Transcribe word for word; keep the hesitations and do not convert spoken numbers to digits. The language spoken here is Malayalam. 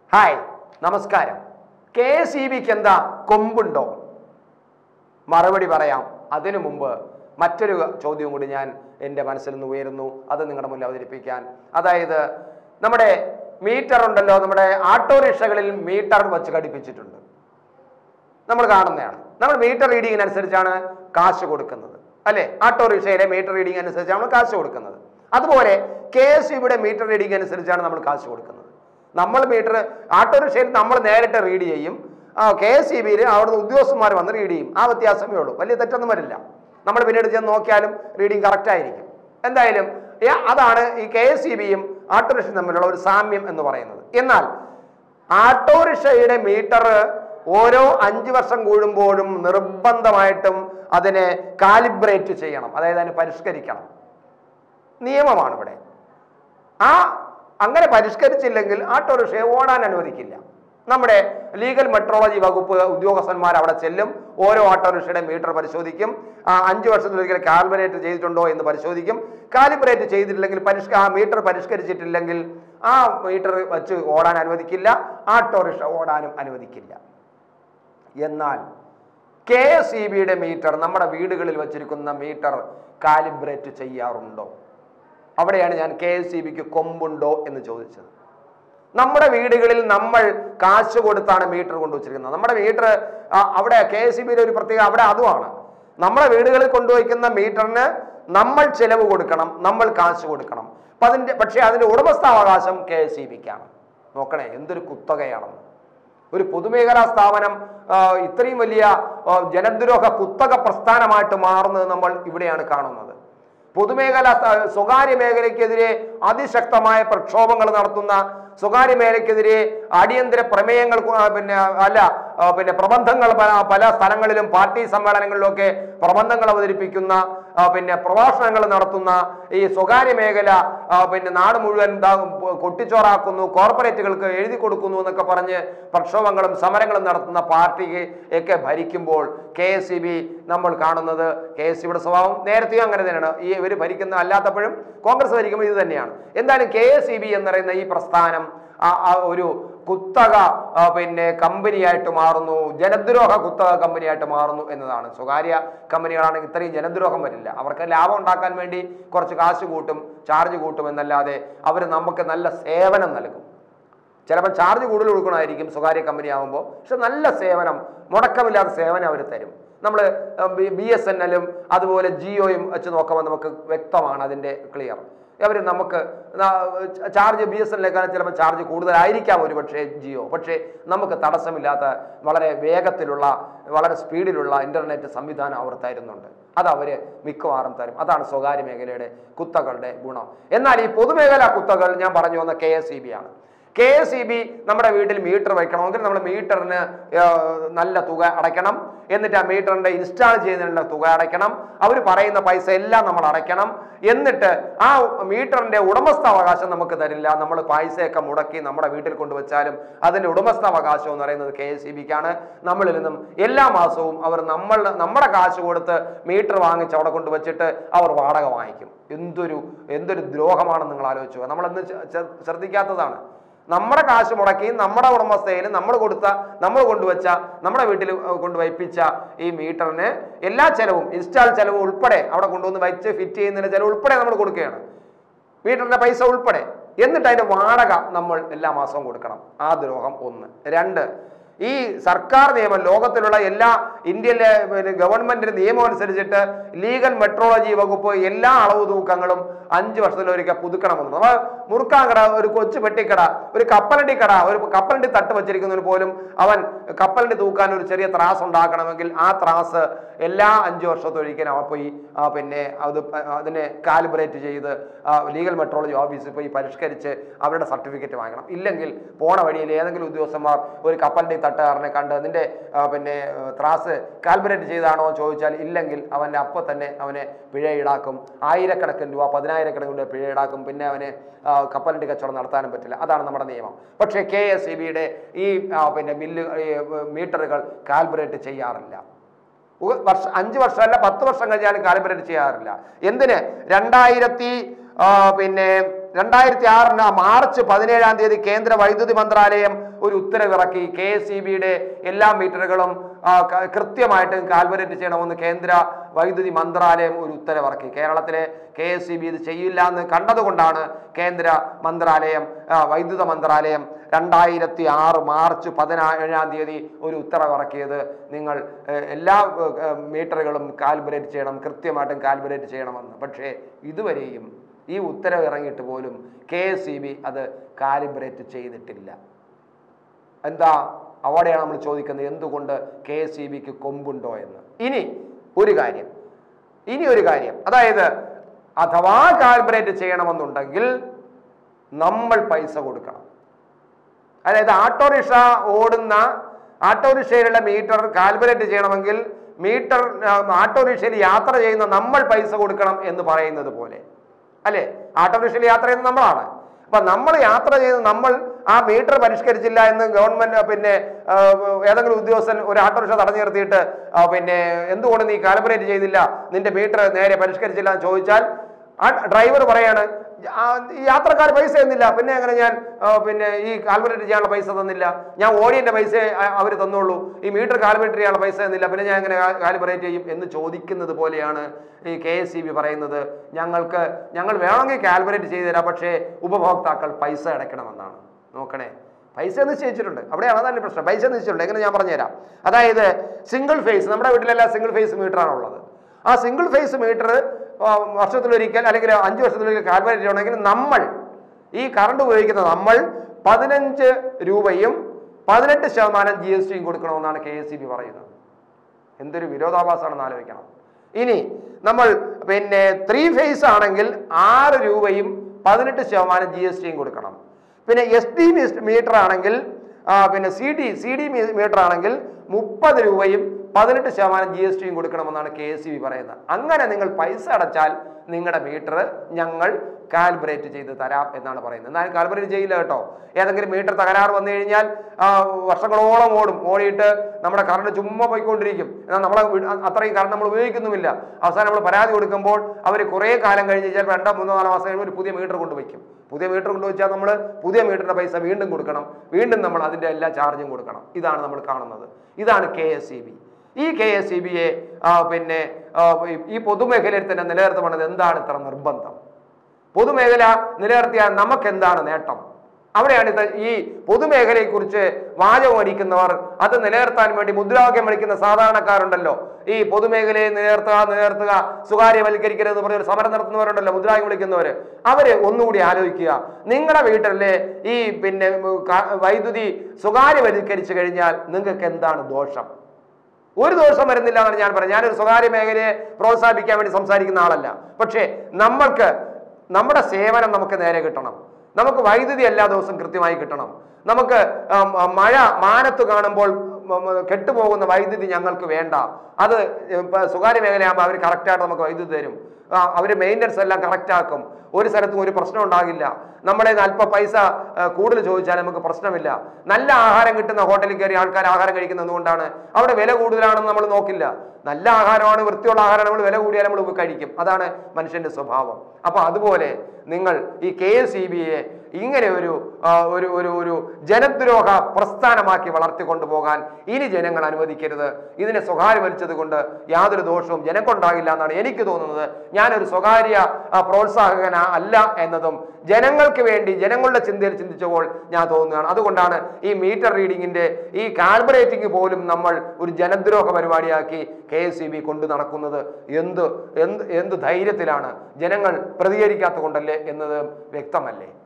ഹായ്, നമസ്കാരം. കെ എസ് ഇ ബിക്ക് എന്താ കൊമ്പുണ്ടോ? മറുപടി പറയാം. അതിനു മുമ്പ് മറ്റൊരു ചോദ്യം കൂടി ഞാൻ എൻ്റെ മനസ്സിൽ നിന്ന് ഉയരുന്നു, അത് നിങ്ങളുടെ മുന്നിൽ അവതരിപ്പിക്കാൻ. അതായത് നമ്മുടെ മീറ്റർ ഉണ്ടല്ലോ, നമ്മുടെ ഓട്ടോറിക്ഷകളിൽ മീറ്റർ വെച്ച് ഘടിപ്പിച്ചിട്ടുണ്ട്, നമ്മൾ കാണുന്നതാണ്. നമ്മൾ മീറ്റർ റീഡിങ്ങിനനുസരിച്ചാണ് കാശ് കൊടുക്കുന്നത്, അല്ലേ? ഓട്ടോറിക്ഷയിലെ മീറ്റർ റീഡിംഗ് അനുസരിച്ചാണ് നമ്മൾ കാശ് കൊടുക്കുന്നത്. അതുപോലെ കെ എസ് ഇ ബിയുടെ മീറ്റർ റീഡിംഗ് അനുസരിച്ചാണ് നമ്മൾ കാശ് കൊടുക്കുന്നത്. നമ്മൾ മീറ്റർ ഓട്ടോറിക്ഷയിൽ നമ്മൾ നേരിട്ട് റീഡ് ചെയ്യും, കെ എസ് ഇ ബിയിൽ അവിടുന്ന് ഉദ്യോഗസ്ഥന്മാർ വന്ന് റീഡ് ചെയ്യും. ആ വ്യത്യാസമേ ഉള്ളൂ, വലിയ തെറ്റൊന്നും വരില്ല. നമ്മൾ പിന്നീട് ചെന്ന് നോക്കിയാലും റീഡിങ് കറക്റ്റ് ആയിരിക്കും. എന്തായാലും അതാണ് ഈ കെ എസ് ഇ ബിയും ഓട്ടോറിക്ഷയും തമ്മിലുള്ള ഒരു സാമ്യം എന്ന് പറയുന്നത്. എന്നാൽ ഓട്ടോറിക്ഷയുടെ മീറ്റർ ഓരോ അഞ്ച് വർഷം കൂടുമ്പോഴും നിർബന്ധമായിട്ടും അതിനെ കാലിബ്രേറ്റ് ചെയ്യണം, അതായത് അതിനെ പരിഷ്കരിക്കണം. നിയമമാണ് ഇവിടെ. ആ അങ്ങനെ പരിഷ്കരിച്ചില്ലെങ്കിൽ ഓട്ടോറിക്ഷയെ ഓടാൻ അനുവദിക്കില്ല. നമ്മുടെ ലീഗൽ മെട്രോളജി വകുപ്പ് ഉദ്യോഗസ്ഥന്മാർ അവിടെ ചെല്ലും, ഓരോ ഓട്ടോറിക്ഷയുടെ മീറ്റർ പരിശോധിക്കും, അഞ്ച് വർഷത്തിലൊരിക്കൽ കാലിബ്രേറ്റ് ചെയ്തിട്ടുണ്ടോ എന്ന് പരിശോധിക്കും. കാലിബ്രേറ്റ് ചെയ്തിട്ടില്ലെങ്കിൽ പരിഷ്ക ആ മീറ്റർ പരിഷ്കരിച്ചിട്ടില്ലെങ്കിൽ ആ മീറ്റർ വെച്ച് ഓടാൻ അനുവദിക്കില്ല, ഓട്ടോറിക്ഷ ഓടാനും അനുവദിക്കില്ല. എന്നാൽ കെ എസ് ഇ ബിയുടെ മീറ്റർ, നമ്മുടെ വീടുകളിൽ വച്ചിരിക്കുന്ന മീറ്റർ കാലിബ്രേറ്റ് ചെയ്യാറുണ്ടോ? അവിടെയാണ് ഞാൻ കെ എസ് ഇ ബിക്ക് കൊമ്പുണ്ടോ എന്ന് ചോദിച്ചത്. നമ്മുടെ വീടുകളിൽ നമ്മൾ കാശ് കൊടുത്താണ് മീറ്റർ കൊണ്ടുവച്ചിരിക്കുന്നത്. നമ്മുടെ മീറ്റർ അവിടെ കെ എസ് ഇ ബിയുടെ ഒരു പ്രത്യേക അവിടെ അതുമാണ്. നമ്മുടെ വീടുകളിൽ കൊണ്ടുവയ്ക്കുന്ന മീറ്ററിന് നമ്മൾ ചെലവ് കൊടുക്കണം, നമ്മൾ കാശ് കൊടുക്കണം. അപ്പം അതിൻ്റെ പക്ഷേ അതിൻ്റെ ഉടമസ്ഥാവകാശം കെ എസ് ഇ ബിക്കാണ്. നോക്കണേ എന്തൊരു കുത്തകയാണെന്ന്. ഒരു പൊതുമേഖലാ സ്ഥാപനം ഇത്രയും വലിയ ജനദ്രോഹ കുത്തക പ്രസ്ഥാനമായിട്ട് മാറുന്നത് നമ്മൾ ഇവിടെയാണ് കാണുന്നത്. പൊതുമേഖല സ്വകാര്യ മേഖലയ്ക്കെതിരെ അതിശക്തമായ പ്രക്ഷോഭങ്ങൾ നടത്തുന്ന, സ്വകാര്യ മേഖലയ്ക്കെതിരെ അടിയന്തര പ്രമേയങ്ങൾ പിന്നെ അല്ല പിന്നെ പ്രബന്ധങ്ങൾ പല പല സ്ഥലങ്ങളിലും പാർട്ടി സമ്മേളനങ്ങളിലൊക്കെ പ്രബന്ധങ്ങൾ അവതരിപ്പിക്കുന്ന, പിന്നെ പ്രഭാഷണങ്ങൾ നടത്തുന്ന ഈ സ്വകാര്യ മേഖല പിന്നെ നാട് മുഴുവൻ കൊട്ടിച്ചോറാക്കുന്നു, കോർപ്പറേറ്റുകൾക്ക് എഴുതി കൊടുക്കുന്നു എന്നൊക്കെ പറഞ്ഞ് പ്രക്ഷോഭങ്ങളും സമരങ്ങളും നടത്തുന്ന പാർട്ടിക്ക് ഒക്കെ ഭരിക്കുമ്പോൾ കെ എസ് ഇ ബി നമ്മൾ കാണുന്നത്, കെ എസ് ഇ ബിയുടെ സ്വഭാവം നേരത്തെയും അങ്ങനെ തന്നെയാണ്. ഈ ഇവർ ഭരിക്കുന്ന അല്ലാത്തപ്പോഴും കോൺഗ്രസ് ഭരിക്കുമ്പോൾ ഇത് തന്നെയാണ്. എന്തായാലും കെ എസ് ഇ ബി എന്ന് പറയുന്ന ഈ പ്രസ്ഥാനം ഒരു കുത്തക പിന്നെ കമ്പനിയായിട്ട് മാറുന്നു, ജനദ്രോഹ കുത്തക കമ്പനിയായിട്ട് മാറുന്നു എന്നതാണ്. സ്വകാര്യ കമ്പനികളാണെങ്കിൽ ഇത്രയും ജനദ്രോഹം വരില്ല. അവർക്ക് ലാഭം ഉണ്ടാക്കാൻ വേണ്ടി കുറച്ച് കാശ് കൂട്ടും, ചാർജ് കൂട്ടും എന്നല്ലാതെ അവർ നമുക്ക് നല്ല സേവനം നൽകും. ചിലപ്പോൾ ചാർജ് കൂടുതൽ കൊടുക്കണമായിരിക്കും സ്വകാര്യ കമ്പനി ആകുമ്പോൾ, പക്ഷെ നല്ല സേവനം, മുടക്കമില്ലാത്ത സേവനം അവർ തരും. നമ്മൾ ബി എസ് എൻ എല്ലും അതുപോലെ ജിയോയും വെച്ച് നോക്കുമ്പോൾ നമുക്ക് വ്യക്തമാണ് അതിൻ്റെ ക്ലിയർ. അവർ നമുക്ക് ചാർജ് ബി എസ് എൻ എല്ലിനേക്കാളും ചിലപ്പോൾ ചാർജ് കൂടുതലായിരിക്കാം ഒരു പക്ഷേ ജിയോ, പക്ഷേ നമുക്ക് തടസ്സമില്ലാത്ത വളരെ വേഗത്തിലുള്ള വളരെ സ്പീഡിലുള്ള ഇൻ്റർനെറ്റ് സംവിധാനം അവർ തരുന്നുണ്ട്. അത് അവർ മിക്കവാറും തരും. അതാണ് സ്വകാര്യ മേഖലയുടെ കുത്തകളുടെ ഗുണം. എന്നാൽ ഈ പൊതുമേഖലാ കുത്തകൾ ഞാൻ പറഞ്ഞു വന്ന കെ എസ് ഇ ബി ആണ്. കെ എസ് ഇ ബി നമ്മുടെ വീട്ടിൽ മീറ്റർ വയ്ക്കണമെങ്കിൽ നമ്മൾ മീറ്ററിന് നല്ല തുക അടയ്ക്കണം. എന്നിട്ട് ആ മീറ്ററിൻ്റെ ഇൻസ്റ്റാൾ ചെയ്യുന്നതിനുള്ള തുക അടയ്ക്കണം. അവർ പറയുന്ന പൈസ എല്ലാം നമ്മൾ അടയ്ക്കണം. എന്നിട്ട് ആ മീറ്ററിൻ്റെ ഉടമസ്ഥാവകാശം നമുക്ക് തരില്ല. നമ്മൾ പൈസയൊക്കെ മുടക്കി നമ്മുടെ വീട്ടിൽ കൊണ്ടുവച്ചാലും അതിൻ്റെ ഉടമസ്ഥാവകാശം എന്ന് പറയുന്നത് കെ എസ് ഇ ബിക്കാണ്. നമ്മളിൽ നിന്നും എല്ലാ മാസവും അവർ നമ്മൾ നമ്മുടെ കാശ് കൊടുത്ത് മീറ്റർ വാങ്ങിച്ച് അവിടെ കൊണ്ടുവച്ചിട്ട് അവർ വാടക വാങ്ങിക്കും. എന്തൊരു എന്തൊരു ദ്രോഹമാണെന്ന് നിങ്ങൾ ആലോചിക്കുക. നമ്മളെന്ന് ശ്രദ്ധിക്കാത്തതാണ്. നമ്മുടെ കാശ് മുടക്കി നമ്മുടെ ഉടമസ്ഥയിൽ നമ്മൾ കൊടുത്ത നമ്മൾ കൊണ്ടുവച്ച നമ്മുടെ വീട്ടിൽ കൊണ്ടുവയ്പ്പിച്ച ഈ മീറ്ററിന് എല്ലാ ചെലവും, ഇൻസ്റ്റാൾ ചെലവും ഉൾപ്പെടെ, അവിടെ കൊണ്ടുവന്ന് വെച്ച് ഫിറ്റ് ചെയ്യുന്നതിന് ചെലവ് ഉൾപ്പെടെ നമ്മൾ കൊടുക്കുകയാണ്, മീറ്ററിന്റെ പൈസ ഉൾപ്പെടെ. എന്നിട്ട് അതിന്റെ വാടക നമ്മൾ എല്ലാ മാസവും കൊടുക്കണം. ആ ദ്രോഹം ഒന്ന്. രണ്ട്, ഈ സർക്കാർ നിയമം, ലോകത്തിലുള്ള എല്ലാ ഇന്ത്യയിലെ ഗവൺമെന്റിന്റെ നിയമം അനുസരിച്ചിട്ട് ലീഗൽ മെട്രോളജി വകുപ്പ് എല്ലാ അളവ് തൂക്കങ്ങളും അഞ്ച് വർഷത്തിലൊരിക്കൽ പുതുക്കണമെന്ന്. നമ്മൾ മുറുക്കാൻകട, ഒരു കൊച്ചു പെട്ടിക്കട, ഒരു കപ്പലണ്ടി കട, ഒരു കപ്പലണ്ടി തട്ട് വെച്ചിരിക്കുന്നതിന് പോലും അവൻ കപ്പലണ്ടി തൂക്കാൻ ഒരു ചെറിയ ത്രാസ് ഉണ്ടാക്കണമെങ്കിൽ ആ ത്രാസ് എല്ലാ അഞ്ച് വർഷത്തൊരിക്കലും അവൻ പോയി പിന്നെ അത് അതിനെ കാലിബ്രേറ്റ് ചെയ്ത് ലീഗൽ മെട്രോളജി ഓഫീസിൽ പോയി പരിഷ്കരിച്ച് അവരുടെ സർട്ടിഫിക്കറ്റ് വാങ്ങണം. ഇല്ലെങ്കിൽ പോണ വഴിയിൽ ഏതെങ്കിലും ഉദ്യോഗസ്ഥന്മാർ ഒരു കപ്പലണ്ടി തട്ടുകാരനെ കണ്ട് അതിൻ്റെ പിന്നെ ത്രാസ് കാൽബറേറ്റ് ചെയ്താണോ ചോദിച്ചാൽ ഇല്ലെങ്കിൽ അവൻ്റെ അപ്പം തന്നെ അവനെ പിഴ ഈടാക്കും. ആയിരക്കണക്കിന് രൂപ, പതിനായിരക്കണക്കിന് രൂപ പിഴ ഈടാക്കും. പിന്നെ അവന് കപ്പലണ്ടി കച്ചവടം നടത്താനും പറ്റില്ല. അതാണ് നമ്മുടെ നിയമം. പക്ഷേ കെ എസ് ഇ ബിയുടെ ഈ പിന്നെ ബില്ല് മീറ്ററുകൾ കാൽബറേറ്റ് ചെയ്യാറില്ല. വർഷം അഞ്ച് വർഷമല്ല പത്ത് വർഷം കഴിഞ്ഞാലും കാലിബ്രേറ്റ് ചെയ്യാറില്ല. എന്തിന്? രണ്ടായിരത്തി പിന്നെ രണ്ടായിരത്തി ആറിന് മാർച്ച് പതിനേഴാം തീയതി കേന്ദ്ര വൈദ്യുതി മന്ത്രാലയം ഒരു ഉത്തരവിറക്കി. കെ എസ് ഇ ബിയുടെ എല്ലാ മീറ്ററുകളും കൃത്യമായിട്ട് കാൽക്കുലേറ്റ് ചെയ്യണമെന്ന് കേന്ദ്ര വൈദ്യുതി മന്ത്രാലയം ഒരു ഉത്തരവിറക്കി. കേരളത്തിലെ കെ എസ് ഇ ബി ഇത് ചെയ്യില്ല എന്ന് കണ്ടതുകൊണ്ടാണ് കേന്ദ്ര മന്ത്രാലയം വൈദ്യുത മന്ത്രാലയം രണ്ടായിരത്തി ആറ് മാർച്ച് പതിനേഴാം തീയതി ഒരു ഉത്തരവിറക്കിയത്. നിങ്ങൾ എല്ലാ മീറ്ററുകളും കാൽക്കുലേറ്റ് ചെയ്യണം, കൃത്യമായിട്ടും കാൽക്കുലേറ്റ് ചെയ്യണമെന്ന്. പക്ഷേ ഇതുവരെയും ഈ ഉത്തരവ് ഇറങ്ങിയിട്ട് പോലും കെ എസ് ഇ ബി അത് കാലിബ്രേറ്റ് ചെയ്തിട്ടില്ല. എന്താ അവിടെയാണ് നമ്മൾ ചോദിക്കുന്നത്, എന്തുകൊണ്ട് കെ എസ് ഇ ബിക്ക് കൊമ്പുണ്ടോ എന്ന്. ഇനി ഒരു കാര്യം ഇനി ഒരു കാര്യം അതായത് അഥവാ കാൽക്കുലേറ്റ് ചെയ്യണമെന്നുണ്ടെങ്കിൽ നമ്മൾ പൈസ കൊടുക്കണം. അതായത് ഓട്ടോറിക്ഷ ഓടുന്ന ഓട്ടോറിക്ഷയിലുള്ള മീറ്റർ കാൽക്കുലേറ്റ് ചെയ്യണമെങ്കിൽ മീറ്റർ ഓട്ടോറിക്ഷയിൽ യാത്ര ചെയ്യുന്ന നമ്മൾ പൈസ കൊടുക്കണം എന്ന് പറയുന്നത് പോലെ അല്ലെ? ഓട്ടോറിക്ഷയിൽ യാത്ര ചെയ്യുന്നത് നമ്മളാണ്. അപ്പൊ നമ്മൾ യാത്ര ചെയ്ത് നമ്മൾ ആ മീറ്റർ പരിഷ്കരിച്ചില്ല എന്ന് ഗവൺമെന്റ് പിന്നെ ഏതെങ്കിലും ഉദ്യോഗസ്ഥൻ ഒരു ഓട്ടോറിക്ഷ തടഞ്ഞു നിർത്തിയിട്ട് പിന്നെ എന്തുകൊണ്ട് നീ കാൽക്കുലേറ്റ് ചെയ്തില്ല, നിന്റെ മീറ്റർ നേരെ പരിഷ്കരിച്ചില്ല എന്ന് ചോദിച്ചാൽ ആ ഡ്രൈവർ പറയാണ് യാത്രക്കാർ പൈസ തന്നില്ല, പിന്നെ എങ്ങനെ ഞാൻ പിന്നെ ഈ കാൽക്കുലേറ്റ് ചെയ്യാനുള്ള പൈസ തന്നില്ല, ഞാൻ ഓടിയന്റെ പൈസ അവർ തന്നുള്ളൂ, ഈ മീറ്റർ കാൽക്കുലേറ്റ് ചെയ്യാനുള്ള പൈസ തന്നില്ല, പിന്നെ ഞാൻ എങ്ങനെ കാൽക്കുലേറ്റ് ചെയ്യും എന്ന് ചോദിക്കുന്നത് പോലെയാണ് ഈ കെ എസ് ഇ ബി പറയുന്നത്. ഞങ്ങൾക്ക് ഞങ്ങൾ വേണമെങ്കിൽ കാൽക്കുലേറ്റ് ചെയ്തു തരാം, പക്ഷേ ഉപഭോക്താക്കൾ പൈസ അടയ്ക്കണമെന്നാണ്. നോക്കണേ, പൈസ നിശ്ചയിച്ചിട്ടുണ്ട്, അവിടെയാണ് അതാണ് പ്രശ്നം. പൈസ നിശ്ചയിച്ചിട്ടുണ്ട്. എങ്ങനെ ഞാൻ പറഞ്ഞുതരാം. അതായത് സിംഗിൾ ഫേസ്, നമ്മുടെ വീട്ടിലെല്ലാം സിംഗിൾ ഫേസ് മീറ്ററാണ് ഉള്ളത്. ആ സിംഗിൾ ഫേസ് മീറ്റർ വർഷത്തിലൊരിക്കൽ അല്ലെങ്കിൽ അഞ്ച് വർഷത്തിലൊരിക്കൽ കാൽക്കുലേറ്റ് ചെയ്യണമെങ്കിൽ നമ്മൾ ഈ കറണ്ട് ഉപയോഗിക്കുന്ന നമ്മൾ പതിനഞ്ച് രൂപയും പതിനെട്ട് ശതമാനം ജി എസ് ടിയും കൊടുക്കണമെന്നാണ് കെ എസ് ഇ ബി പറയുന്നത്. എന്തൊരു വിരോധാഭാസമാണെന്ന് ആലോചിക്കണം. ഇനി നമ്മൾ പിന്നെ ത്രീ ഫേസ് ആണെങ്കിൽ ആറ് രൂപയും പതിനെട്ട് ശതമാനം ജി എസ് ടിയും കൊടുക്കണം. പിന്നെ എസ് ഡി മീറ്റർ ആണെങ്കിൽ പിന്നെ C D C D meter ആണെങ്കിൽ മുപ്പത് രൂപയും പതിനെട്ട് ശതമാനം ജി എസ് ടിയും കൊടുക്കണമെന്നാണ് കെ എസ് ഇ ബി പറയുന്നത്. അങ്ങനെ നിങ്ങൾ പൈസ അടച്ചാൽ നിങ്ങളുടെ മീറ്റർ ഞങ്ങൾ കാൽക്കുലേറ്റ് ചെയ്ത് തരാം എന്നാണ് പറയുന്നത്. എന്നാലും കാൽക്കുലേറ്റ് ചെയ്യില്ല കേട്ടോ. ഏതെങ്കിലും മീറ്റർ തകരാറ് വന്നു കഴിഞ്ഞാൽ വർഷങ്ങളോളം ഓടും, ഓടിയിട്ട് നമ്മുടെ കറണ്ട് ചുമ്മാ പോയിക്കൊണ്ടിരിക്കും. എന്നാൽ നമ്മളെ അത്രയും കറണ്ട് നമ്മൾ ഉപയോഗിക്കുന്നുമില്ല. അവസാനം നമ്മൾ പരാതി കൊടുക്കുമ്പോൾ അവർ കുറേ കാലം കഴിഞ്ഞ് ചിലപ്പോൾ രണ്ടോ മൂന്നോ നാലോ മാസം കഴിയുമ്പോൾ ഒരു പുതിയ മീറ്റർ കൊണ്ടുവയ്ക്കും. പുതിയ മീറ്റർ കൊണ്ടുവച്ചാൽ നമ്മൾ പുതിയ മീറ്ററിന്റെ പൈസ വീണ്ടും കൊടുക്കണം, വീണ്ടും നമ്മൾ അതിൻ്റെ എല്ലാ ചാർജും കൊടുക്കണം. ഇതാണ് നമ്മൾ കാണുന്നത്. ഇതാണ് കെ എസ് ഇ ബി. ഈ കെ എസ് ഇ ബിയെ പിന്നെ ഈ പൊതുമേഖലയിൽ തന്നെ നിലനിർത്തണമെന്നത് എന്താണ് ഇത്ര നിർബന്ധം? പൊതുമേഖല നിലനിർത്തിയാൽ നമുക്ക് എന്താണ് നേട്ടം? അവിടെയാണ് ഇത്. ഈ പൊതുമേഖലയെക്കുറിച്ച് വാചകം അടിക്കുന്നവർ, അത് നിലനിർത്താൻ വേണ്ടി മുദ്രാവാക്യം വിളിക്കുന്ന സാധാരണക്കാരുണ്ടല്ലോ, ഈ പൊതുമേഖലയെ നിലനിർത്തുക നിലനിർത്തുക സ്വകാര്യവൽക്കരിക്കരുതെന്ന് പറഞ്ഞ ഒരു സമരം നടത്തുന്നവരുണ്ടല്ലോ, മുദ്രാവാക്യം വിളിക്കുന്നവര്, അവര് ഒന്നുകൂടി ആലോചിക്കുക. നിങ്ങളുടെ വീട്ടിലെ ഈ പിന്നെ വൈദ്യുതി സ്വകാര്യവൽക്കരിച്ചു കഴിഞ്ഞാൽ നിങ്ങൾക്ക് എന്താണ് ദോഷം? ഒരു ദോഷം വരുന്നില്ല എന്നാണ് ഞാൻ പറയുന്നത്. ഞാനൊരു സ്വകാര്യ മേഖലയെ പ്രോത്സാഹിപ്പിക്കാൻ വേണ്ടി സംസാരിക്കുന്ന ആളല്ല. പക്ഷേ നമ്മൾക്ക് നമ്മുടെ സേവനം നമുക്ക് നേരെ കിട്ടണം. നമുക്ക് വൈദ്യുതി എല്ലാ ദിവസവും കൃത്യമായി കിട്ടണം. നമുക്ക് മഴ മാനത്ത് കാണുമ്പോൾ കെട്ടുപോകുന്ന വൈദ്യുതി ഞങ്ങൾക്ക് വേണ്ട. അത് സ്വകാര്യ മേഖലയാകുമ്പോൾ അവർ കറക്റ്റായിട്ട് നമുക്ക് വൈദ്യുതി തരും. അവർ മെയിൻ്റനൻസ് എല്ലാം കറക്റ്റ് ആക്കും. ഒരു സ്ഥലത്തും ഒരു പ്രശ്നം ഉണ്ടാകില്ല. നമ്മളെ അല്പ പൈസ കൂടുതൽ ചോദിച്ചാൽ നമുക്ക് പ്രശ്നമില്ല. നല്ല ആഹാരം കിട്ടുന്ന ഹോട്ടലിൽ കയറി ആൾക്കാർ ആഹാരം കഴിക്കുന്നത് കൊണ്ടാണ് അവിടെ വില കൂടുതലാണെന്ന് നമ്മൾ നോക്കില്ല. നല്ല ആഹാരമാണ്, വൃത്തിയുള്ള ആഹാരം, നമ്മൾ വില കൂടിയാൽ നമ്മൾ കഴിക്കും. അതാണ് മനുഷ്യന്റെ സ്വഭാവം. അപ്പൊ അതുപോലെ നിങ്ങൾ ഈ കെ എസ് ഇ ബിയെ ഇങ്ങനെ ഒരു ഒരു ഒരു ഒരു ജനദ്രോഹ പ്രസ്ഥാനമാക്കി വളർത്തിക്കൊണ്ടുപോകാൻ ഇനി ജനങ്ങൾ അനുവദിക്കരുത്. ഇതിനെ സ്വകാര്യവൽച്ചത് കൊണ്ട് യാതൊരു ദോഷവും ജനങ്ങൾക്കുണ്ടാകില്ല എന്നാണ് എനിക്ക് തോന്നുന്നത്. ഞാനൊരു സ്വകാര്യ പ്രോത്സാഹകന അല്ല എന്നതും ജനങ്ങൾക്ക് വേണ്ടി ജനങ്ങളുടെ ചിന്തയിൽ ചിന്തിച്ചപ്പോൾ ഞാൻ തോന്നുകയാണ്. അതുകൊണ്ടാണ് ഈ മീറ്റർ റീഡിങ്ങിന്റെ ഈ കാൽക്കുലേറ്റിംഗ് പോലും നമ്മൾ ഒരു ജനദ്രോഹ പരിപാടിയാക്കി കെ എസ് ഇ ബി കൊണ്ടു നടക്കുന്നത്. എന്ത് എന്ത് എന്ത് ധൈര്യത്തിലാണ്? ജനങ്ങൾ പ്രതികരിക്കാത്ത കൊണ്ടല്ലേ എന്നത് വ്യക്തമല്ലേ?